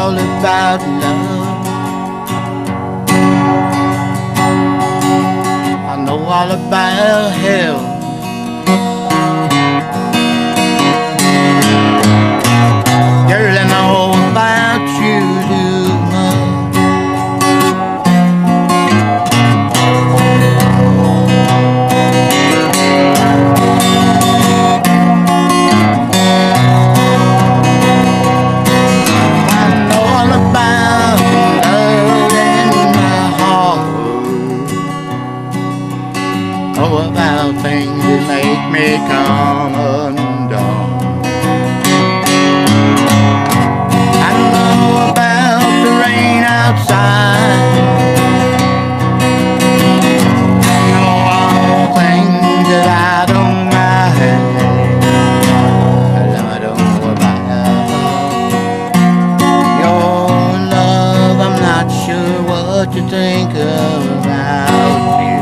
all about love. I know all about hell. Girl, I know about you too much. I know all about love in my heart. Know about things that make me come undone. Outside, I know all things that I don't mind. I don't know about your love. I'm not sure what you think about me.